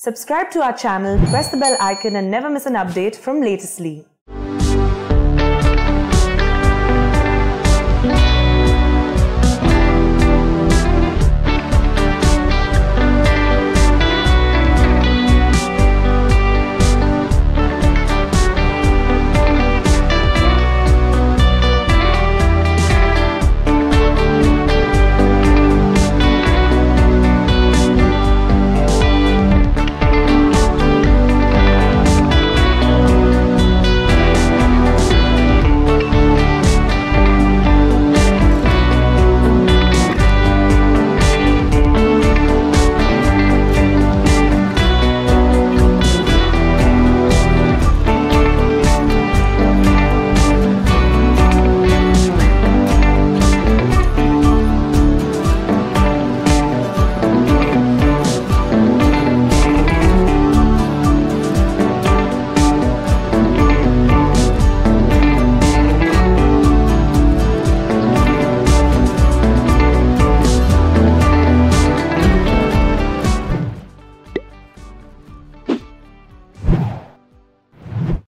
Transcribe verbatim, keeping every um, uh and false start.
Subscribe to our channel, press the bell icon and never miss an update from Latestly.